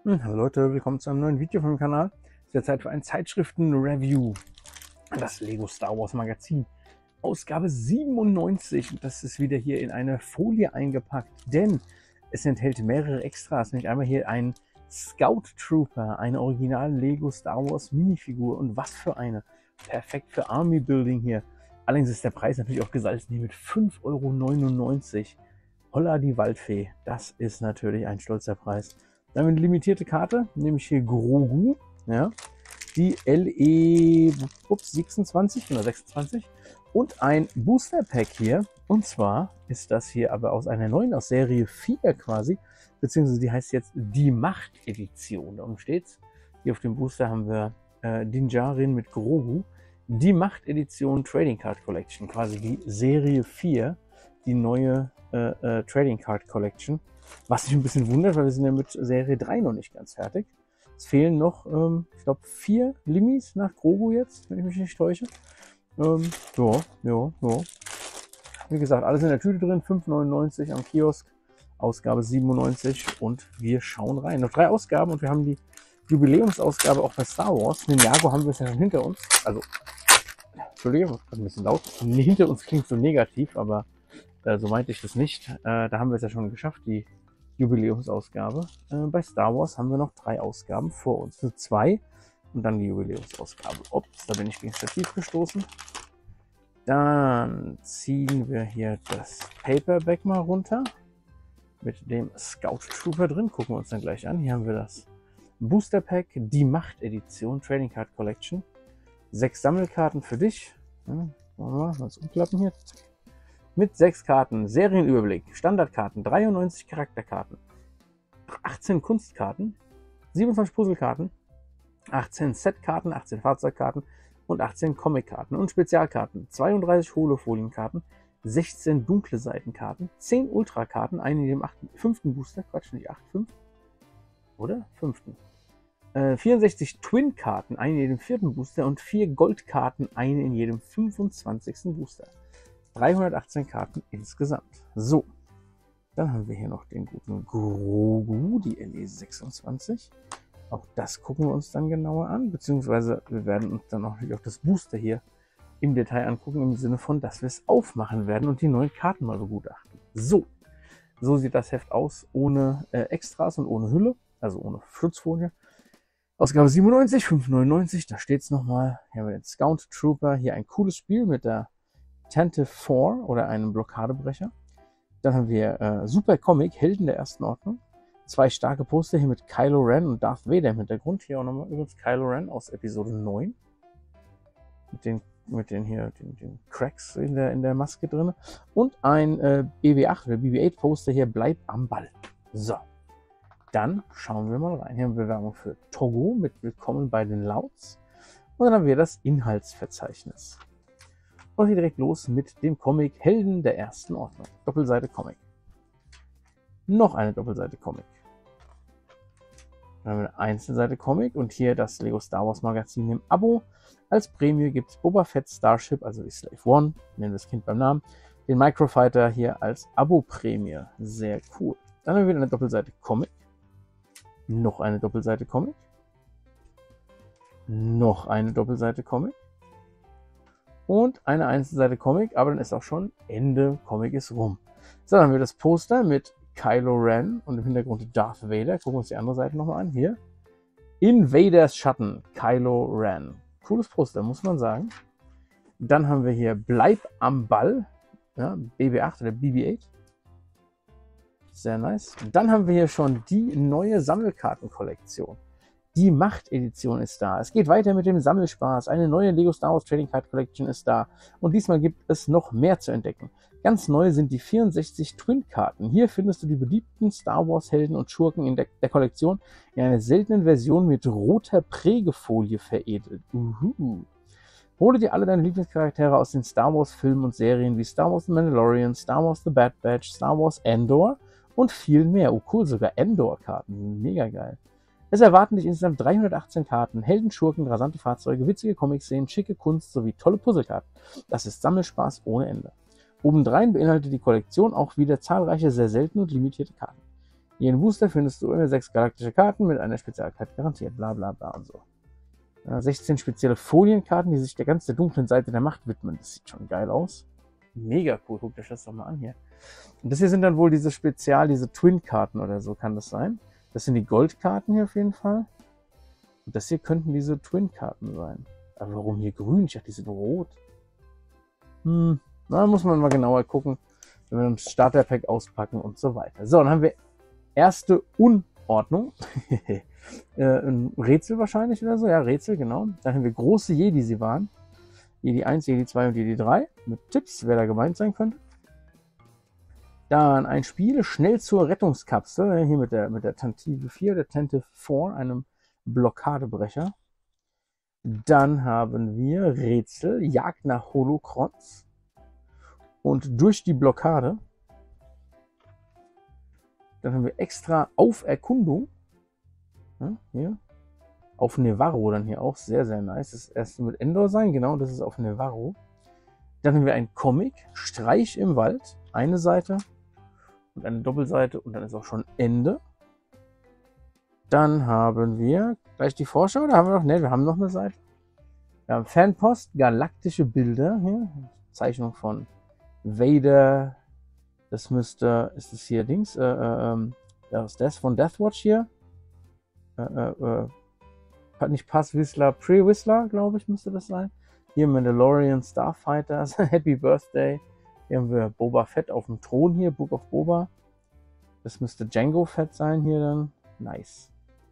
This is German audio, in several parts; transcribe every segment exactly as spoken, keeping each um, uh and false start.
Hm, Hallo Leute, willkommen zu einem neuen Video vom Kanal. Es ist jetzt Zeit für ein Zeitschriften-Review. Das Lego Star Wars Magazin, Ausgabe siebenundneunzig. Und das ist wieder hier in eine Folie eingepackt, denn es enthält mehrere Extras. Nämlich einmal hier ein Scout Trooper, eine original Lego Star Wars Minifigur. Und was für eine! Perfekt für Army Building hier. Allerdings ist der Preis natürlich auch gesalzen hier mit fünf Euro neunundneunzig. Holla die Waldfee, das ist natürlich ein stolzer Preis. Dann haben wir eine limitierte Karte, nämlich hier Grogu, ja, die L E ups, sechsundzwanzig oder sechsundzwanzig und ein Booster Pack hier. Und zwar ist das hier aber aus einer neuen, aus Serie vier quasi, beziehungsweise die heißt jetzt die Macht Edition. Darum steht's. Hier auf dem Booster haben wir äh, Din Djarin mit Grogu. Die Macht Edition Trading Card Collection, quasi die Serie vier, die neue äh, äh, Trading Card Collection. Was mich ein bisschen wundert, weil wir sind ja mit Serie drei noch nicht ganz fertig. Es fehlen noch, ähm, ich glaube, vier Limis nach Grogu jetzt, wenn ich mich nicht täusche. Ähm, ja, ja, ja. Wie gesagt, alles in der Tüte drin, fünf neunundneunzig am Kiosk, Ausgabe siebenundneunzig und wir schauen rein. Noch drei Ausgaben und wir haben die Jubiläumsausgabe auch bei Star Wars. Ninjago haben wir es ja schon hinter uns. Also, Entschuldigung, das ist ein bisschen laut. Hinter uns klingt so negativ, aber äh, so meinte ich das nicht. Äh, da haben wir es ja schon geschafft, die Jubiläumsausgabe. Äh, bei Star Wars haben wir noch drei Ausgaben vor uns. Nur zwei und dann die Jubiläumsausgabe. Ups, da bin ich gegen Stativ gestoßen. Dann ziehen wir hier das Paperback mal runter. Mit dem Scout Trooper drin. Gucken wir uns dann gleich an. Hier haben wir das Booster Pack, die Macht Edition, Trading Card Collection. Sechs Sammelkarten für dich. Ja, wollen wir mal was umklappen hier. Mit sechs Karten, Serienüberblick, Standardkarten, dreiundneunzig Charakterkarten, achtzehn Kunstkarten, siebenundzwanzig Puzzlekarten, achtzehn Setkarten, achtzehn Fahrzeugkarten und achtzehn Comickarten und Spezialkarten, zweiunddreißig Holofolienkarten, sechzehn dunkle Seitenkarten, zehn Ultrakarten, eine in jedem achten, fünften Booster, Quatsch, nicht acht, fünf, oder? Fünften. Äh, vierundsechzig Twin-Karten, eine in jedem vierten Booster und vier Goldkarten, eine in jedem fünfundzwanzigsten Booster. dreihundertachtzehn Karten insgesamt. So, dann haben wir hier noch den guten Grogu, die L E sechsundzwanzig. Auch das gucken wir uns dann genauer an, beziehungsweise wir werden uns dann auch natürlich auch das Booster hier im Detail angucken, im Sinne von, dass wir es aufmachen werden und die neuen Karten mal begutachten. So, so sieht das Heft aus, ohne äh, Extras und ohne Hülle, also ohne Schutzfolie. Ausgabe siebenundneunzig, fünf neunundneunzig, da steht es nochmal. Hier haben wir den Scout Trooper, hier ein cooles Spiel mit der Tantive vier oder einem Blockadebrecher. Dann haben wir äh, Super Comic, Helden der ersten Ordnung. Zwei starke Poster hier mit Kylo Ren und Darth Vader im Hintergrund. Hier auch nochmal übrigens Kylo Ren aus Episode neun. Mit den, mit den hier, den, den Cracks in der, in der Maske drin. Und ein äh, B B acht oder B B acht Poster hier, Bleib am Ball. So, dann schauen wir mal rein. Hier haben wir Werbung für Togo mit Willkommen bei den Louds. Und dann haben wir das Inhaltsverzeichnis. Und hier direkt los mit dem Comic Helden der ersten Ordnung. Doppelseite Comic. Noch eine Doppelseite Comic. Dann haben wir eine Einzelseite Comic und hier das Lego Star Wars Magazin im Abo. Als Prämie gibt es Boba Fett Starship, also die Slave One, nennen wir das Kind beim Namen. Den Microfighter hier als Abo-Prämie. Sehr cool. Dann haben wir wieder eine Doppelseite Comic. Noch eine Doppelseite Comic. Noch eine Doppelseite Comic. Und eine Einzelseite Comic, aber dann ist auch schon Ende, Comic ist rum. So, dann haben wir das Poster mit Kylo Ren und im Hintergrund Darth Vader. Gucken wir uns die andere Seite nochmal an. Hier. In Vaders Schatten, Kylo Ren. Cooles Poster, muss man sagen. Dann haben wir hier Bleib am Ball. Ja, B B acht oder B B acht. Sehr nice. Dann haben wir hier schon die neue Sammelkartenkollektion. Die Macht-Edition ist da. Es geht weiter mit dem Sammelspaß. Eine neue Lego Star Wars Trading Card Collection ist da. Und diesmal gibt es noch mehr zu entdecken. Ganz neu sind die vierundsechzig Twin-Karten. Hier findest du die beliebten Star Wars Helden und Schurken in der, der Kollektion in einer seltenen Version mit roter Prägefolie veredelt. Uhu. Hole dir alle deine Lieblingscharaktere aus den Star Wars Filmen und Serien wie Star Wars The Mandalorian, Star Wars The Bad Batch, Star Wars Andor und viel mehr. Oh cool, sogar Andor-Karten. Mega geil. Es erwarten dich insgesamt dreihundertachtzehn Karten, Helden, Schurken, rasante Fahrzeuge, witzige Comic-Szenen, schicke Kunst sowie tolle Puzzlekarten. Das ist Sammelspaß ohne Ende. Obendrein beinhaltet die Kollektion auch wieder zahlreiche sehr seltene und limitierte Karten. Jeden Booster findest du immer sechs galaktische Karten mit einer Spezialkarte garantiert, bla bla bla und so. Ja, sechzehn spezielle Folienkarten, die sich der ganz der dunklen Seite der Macht widmen. Das sieht schon geil aus. Mega cool, guckt euch das doch mal an hier. Und das hier sind dann wohl diese Spezial, diese Twin-Karten oder so, kann das sein? Das sind die Goldkarten hier auf jeden Fall. Und das hier könnten diese Twin-Karten sein. Aber warum hier grün? Ich dachte, die sind rot. Hm, da muss man mal genauer gucken, wenn wir das Starter-Pack auspacken und so weiter. So, dann haben wir erste Unordnung. äh, ein Rätsel wahrscheinlich oder so. Ja, Rätsel, genau. Dann haben wir große Jedi, sie waren. Jedi eins, Jedi zwei und Jedi drei. Mit Tipps, wer da gemeint sein könnte. Dann ein Spiel, schnell zur Rettungskapsel. Hier mit der, mit der Tantive vier, der Tantive vier, einem Blockadebrecher. Dann haben wir Rätsel, Jagd nach Holocrons. Und durch die Blockade. Dann haben wir extra Auferkundung. Ja, hier. Auf Nevarro dann hier auch. Sehr, sehr nice. Das erste mit Endor sein. Genau, das ist auf Nevarro. Dann haben wir ein Comic. Streich im Wald. Eine Seite. Und eine Doppelseite. Und dann ist auch schon Ende. Dann haben wir gleich die Vorschau. Da haben wir noch, ne, wir haben noch eine Seite. Wir haben Fanpost. Galaktische Bilder. Hier. Zeichnung von Vader. Das müsste, ist es hier Dings, äh, äh, das ist das von Deathwatch hier. Äh, äh, hat nicht Pass Whistler, Pre-Whistler, glaube ich, müsste das sein. Hier Mandalorian Starfighters, Happy Birthday. Hier haben wir Boba Fett auf dem Thron hier, Book of Boba. Das müsste Jango Fett sein hier dann. Nice.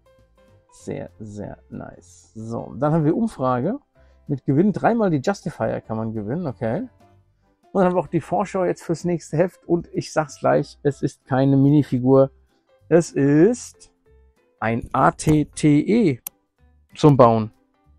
Sehr, sehr nice. So, dann haben wir Umfrage. Mit Gewinn dreimal die Justifier kann man gewinnen, okay. Und dann haben wir auch die Vorschau jetzt fürs nächste Heft. Und ich sag's gleich, es ist keine Minifigur. Es ist ein A T T E zum Bauen.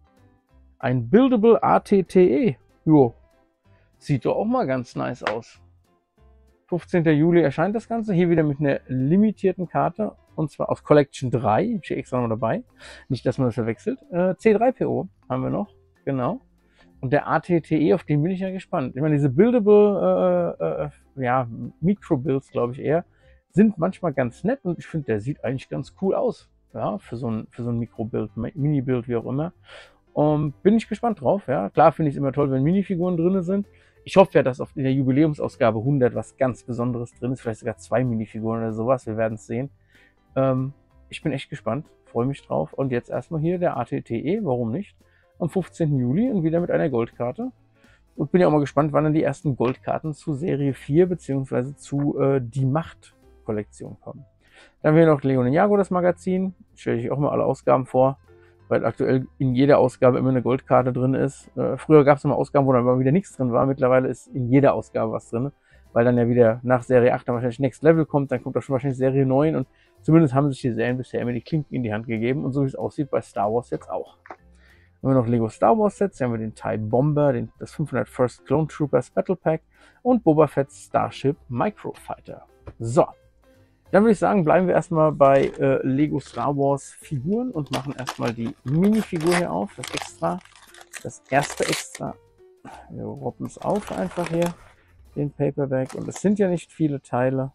Ein Buildable A T T E. Jo. Sieht doch auch mal ganz nice aus. fünfzehnten Juli erscheint das Ganze. Hier wieder mit einer limitierten Karte. Und zwar aus Collection drei. Ich stehe extra noch dabei. Nicht, dass man das verwechselt. Äh, C drei P O haben wir noch. Genau. Und der A T T E, auf den bin ich ja gespannt. Ich meine, diese Buildable, äh, äh, ja, Micro-Builds, glaube ich eher, sind manchmal ganz nett und ich finde, der sieht eigentlich ganz cool aus. Ja, für so ein, für so ein Micro-Build, Mini-Build, wie auch immer. Und bin ich gespannt drauf, ja. Klar finde ich es immer toll, wenn Minifiguren drin sind. Ich hoffe ja, dass auf in der Jubiläumsausgabe hundert was ganz Besonderes drin ist. Vielleicht sogar zwei Minifiguren oder sowas. Wir werden es sehen. Ähm, ich bin echt gespannt. Freue mich drauf. Und jetzt erstmal hier der A T T E. Warum nicht? Am fünfzehnten Juli und wieder mit einer Goldkarte. Und bin ja auch mal gespannt, wann dann die ersten Goldkarten zu Serie vier bzw. zu äh, Die Macht-Kollektion kommen. Dann haben wir noch Lego Ninjago, das Magazin. Stelle ich auch mal alle Ausgaben vor, weil aktuell in jeder Ausgabe immer eine Goldkarte drin ist. Äh, früher gab es immer Ausgaben, wo dann mal wieder nichts drin war. Mittlerweile ist in jeder Ausgabe was drin, weil dann ja wieder nach Serie acht dann wahrscheinlich Next Level kommt. Dann kommt auch schon wahrscheinlich Serie neun und zumindest haben sich die Serien bisher immer die Klinken in die Hand gegeben. Und so wie es aussieht bei Star Wars jetzt auch. Dann haben wir noch Lego Star Wars Sets, hier haben wir den TIE Bomber, den, das fünfhundertfirst Clone Troopers Battle Pack und Boba Fett's Starship Microfighter. So, dann würde ich sagen, bleiben wir erstmal bei äh, Lego Star Wars Figuren und machen erstmal die Minifigur hier auf, das Extra, das erste Extra. Wir roppen es auf einfach hier, den Paperback, und es sind ja nicht viele Teile.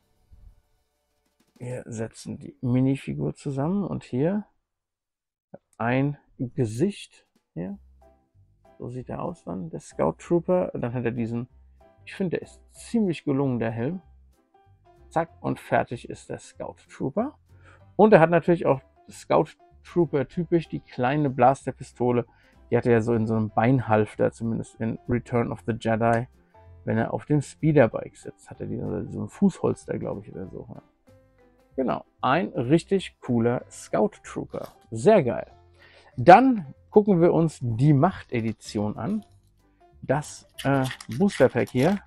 Wir setzen die Minifigur zusammen und hier ein Gesicht. Hier. So sieht er aus dann, der Scout Trooper. Dann hat er diesen, ich finde, der ist ziemlich gelungen, der Helm. Zack, und fertig ist der Scout Trooper. Und er hat natürlich auch Scout Trooper typisch, die kleine Blasterpistole. Die hat er ja so in so einem Beinhalfter, zumindest in Return of the Jedi. Wenn er auf dem Speederbike sitzt, hat er die, so ein Fußholster, glaube ich, oder so. Genau, ein richtig cooler Scout Trooper. Sehr geil. Dann gucken wir uns die Macht-Edition an. Das äh, Booster Pack hier.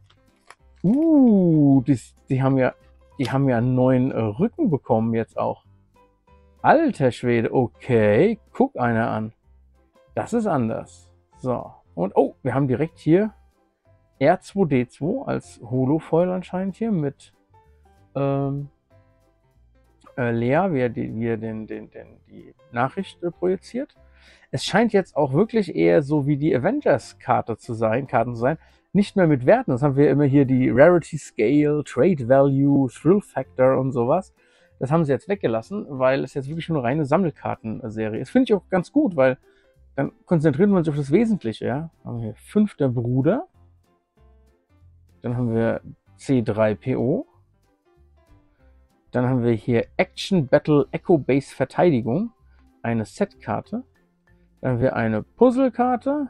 Uh, die, die, haben ja, die haben ja einen neuen äh, Rücken bekommen jetzt auch. Alter Schwede, okay. Guck einer an. Das ist anders. So, und oh, wir haben direkt hier R zwei D zwei als Holo-Foil anscheinend hier mit ähm, äh, Lea, wie er, die, wie er den, den, den, die Nachricht äh, projiziert. Es scheint jetzt auch wirklich eher so wie die Avengers-Karte zu sein, Karten zu sein. Nicht mehr mit Werten. Das haben wir immer hier die Rarity Scale, Trade Value, Thrill Factor und sowas. Das haben sie jetzt weggelassen, weil es jetzt wirklich nur eine reine Sammelkartenserie ist. Finde ich auch ganz gut, weil dann konzentriert man sich auf das Wesentliche. Ja? Dann haben wir hier Fünfter Bruder. Dann haben wir C drei P O. Dann haben wir hier Action Battle Echo Base Verteidigung. Eine Setkarte. Dann haben wir eine Puzzlekarte.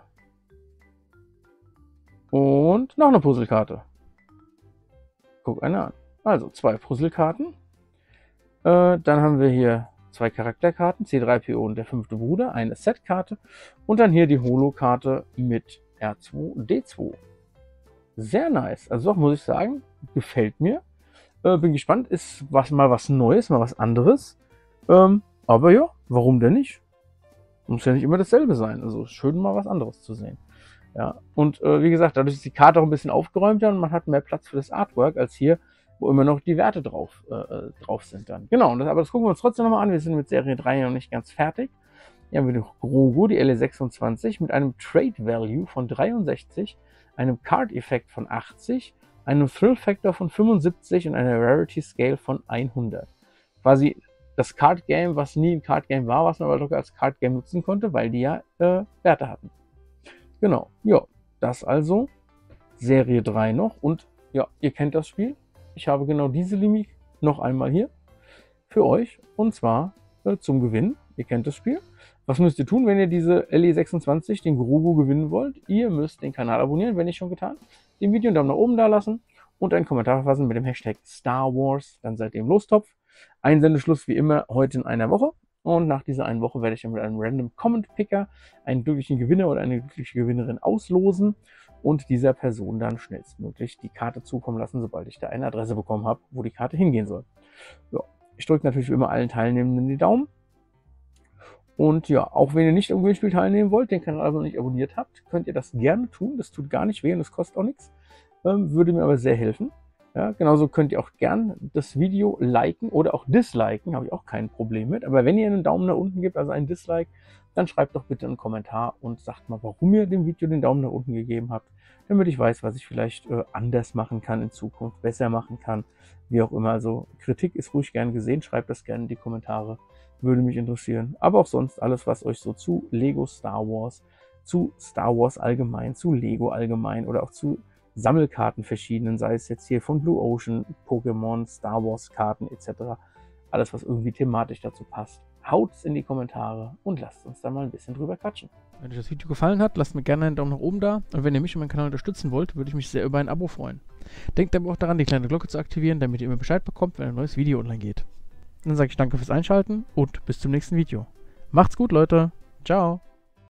Und noch eine Puzzlekarte. Guck eine an. Also zwei Puzzlekarten. Äh, dann haben wir hier zwei Charakterkarten. C drei P O und der fünfte Bruder. Eine Setkarte. Und dann hier die Holo-Karte mit R zwei D zwei. Sehr nice. Also doch, muss ich sagen, gefällt mir. Äh, bin gespannt. Ist was, mal was Neues, mal was anderes. Ähm, aber ja, warum denn nicht? Muss ja nicht immer dasselbe sein. Also schön mal was anderes zu sehen. Ja, und äh, wie gesagt, dadurch ist die Karte auch ein bisschen aufgeräumter und man hat mehr Platz für das Artwork als hier, wo immer noch die Werte drauf, äh, drauf sind dann. Genau, und das, aber das gucken wir uns trotzdem nochmal an. Wir sind mit Serie drei noch nicht ganz fertig. Hier haben wir den Grogu, die L E sechsundzwanzig, mit einem Trade Value von dreiundsechzig, einem Card Effekt von achtzig, einem Thrill Factor von fünfundsiebzig und einer Rarity Scale von hundert. Quasi das Card Game, was nie ein Card Game war, was man aber locker als Card Game nutzen konnte, weil die ja äh, Werte hatten. Genau, ja, das also Serie drei noch. Und ja, ihr kennt das Spiel. Ich habe genau diese Limit noch einmal hier für euch. Und zwar äh, zum Gewinnen. Ihr kennt das Spiel. Was müsst ihr tun, wenn ihr diese L E sechsundzwanzig, den Grogu, gewinnen wollt? Ihr müsst den Kanal abonnieren, wenn nicht schon getan. Dem Video einen Daumen nach oben da lassen und einen Kommentar verfassen mit dem Hashtag Star Wars. Dann seid ihr im Lostopf. Einsendeschluss wie immer heute in einer Woche. Und nach dieser einen Woche werde ich dann mit einem Random Comment Picker einen glücklichen Gewinner oder eine glückliche Gewinnerin auslosen und dieser Person dann schnellstmöglich die Karte zukommen lassen, sobald ich da eine Adresse bekommen habe, wo die Karte hingehen soll. Ja, ich drücke natürlich wie immer allen Teilnehmenden die Daumen. Und ja, auch wenn ihr nicht am Gewinnspiel teilnehmen wollt, den Kanal aber noch nicht abonniert habt, könnt ihr das gerne tun. Das tut gar nicht weh und das kostet auch nichts. Ähm, würde mir aber sehr helfen. Ja, genauso könnt ihr auch gern das Video liken oder auch disliken, habe ich auch kein Problem mit. Aber wenn ihr einen Daumen nach unten gebt, also einen Dislike, dann schreibt doch bitte einen Kommentar und sagt mal, warum ihr dem Video den Daumen nach unten gegeben habt, damit ich weiß, was ich vielleicht äh, anders machen kann in Zukunft, besser machen kann, wie auch immer. Also Kritik ist ruhig gern gesehen, schreibt das gerne in die Kommentare, würde mich interessieren. Aber auch sonst alles, was euch so zu Lego Star Wars, zu Star Wars allgemein, zu Lego allgemein oder auch zu Sammelkarten verschiedenen, sei es jetzt hier von Blue Ocean, Pokémon, Star Wars Karten et cetera. Alles, was irgendwie thematisch dazu passt. Haut's in die Kommentare und lasst uns da mal ein bisschen drüber quatschen. Wenn euch das Video gefallen hat, lasst mir gerne einen Daumen nach oben da. Und wenn ihr mich und meinen Kanal unterstützen wollt, würde ich mich sehr über ein Abo freuen. Denkt aber auch daran, die kleine Glocke zu aktivieren, damit ihr immer Bescheid bekommt, wenn ein neues Video online geht. Dann sage ich danke fürs Einschalten und bis zum nächsten Video. Macht's gut, Leute. Ciao.